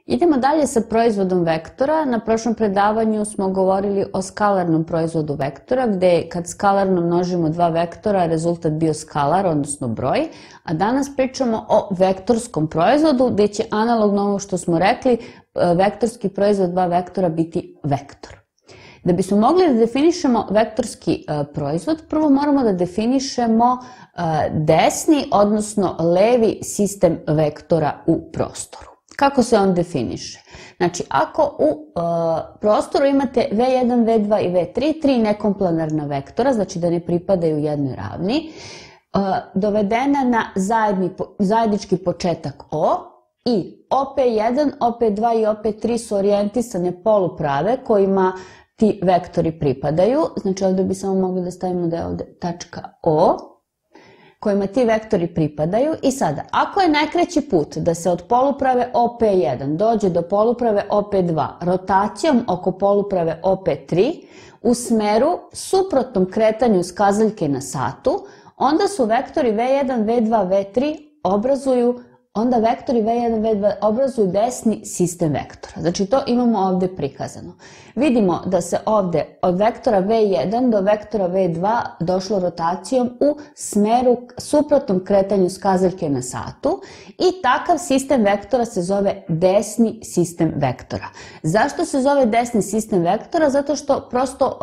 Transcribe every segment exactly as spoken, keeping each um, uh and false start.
Idemo dalje sa proizvodom vektora. Na prošlom predavanju smo govorili o skalarnom proizvodu vektora, gde kad skalarno množimo dva vektora, rezultat bio skalar, odnosno broj, a danas pričamo o vektorskom proizvodu, gde će analogno ovo što smo rekli, vektorski proizvod dva vektora biti vektor. Da bismo mogli da definišemo vektorski proizvod, prvo moramo da definišemo desni, odnosno levi sistem vektora u prostoru. Kako se on definiše? Znači, ako u prostoru imate ve jedan, ve dva i ve tri, tri nekomplanarna vektora, znači da ne pripadaju jednoj ravni, dovedena na zajednički početak O, i o pe jedan, o pe dva i o pe tri su orijentisane poluprave kojima ti vektori pripadaju. Znači ovdje bi samo mogli da stavimo da je ovdje tačka O, kojima ti vektori pripadaju. I sada, ako je najkraći put da se od poluprave o pe jedan dođe do poluprave o pe dva rotacijom oko poluprave o pe tri u smeru suprotnom kretanju skazaljke na satu, onda su vektori ve jedan, ve dva, ve tri obrazuju onda vektori ve jedan, ve dva obrazuju desni sistem vektora. Znači to imamo ovdje prikazano. Vidimo da se ovdje od vektora ve jedan do vektora ve dva došlo rotacijom u smeru suprotnom kretanju skazaljke na satu i takav sistem vektora se zove desni sistem vektora. Zašto se zove desni sistem vektora? Zato što prosto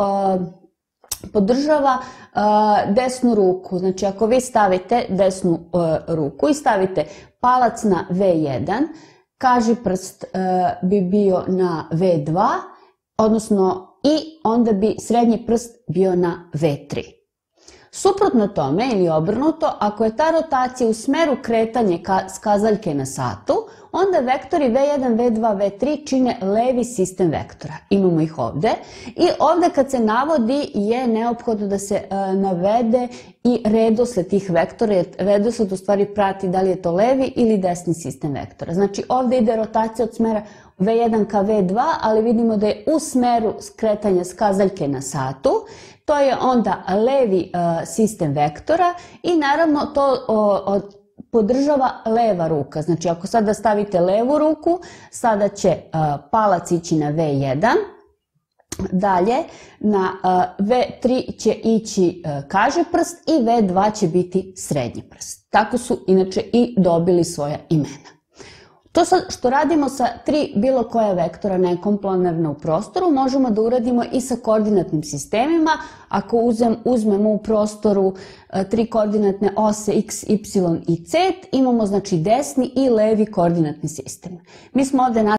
podržava desnu ruku. Znači ako vi stavite desnu ruku i stavite palac na ve jedan, kažiprst bi bio na ve dva, odnosno i onda bi srednji prst bio na ve tri. Suprotno tome ili obrnuto, ako je ta rotacija u smeru kretanja skazaljke na satu, onda vektori ve jedan, ve dva, ve tri čine levi sistem vektora. Imamo ih ovde i ovde kad se navodi je neophodno da se navede i redosled tih vektora, jer redosled u stvari prati da li je to levi ili desni sistem vektora. Znači ovde ide rotacija od smera ve jedan ka ve dva, ali vidimo da je u smeru skretanja skazaljke na satu. To je onda levi sistem vektora i naravno to podržava leva ruka. Znači ako sada stavite levu ruku, sada će palac ići na ve jedan, dalje na ve tri će ići kažiprst i ve dva će biti srednji prst. Tako su inače i dobili svoja imena. To sad što radimo sa tri bilo koja vektora nekomplanarna u prostoru možemo da uradimo i sa koordinatnim sistemima. Ako uzmemo u prostoru tri koordinatne ose x, y i z, imamo znači desni i levi koordinatni sistem. Mi smo ovdje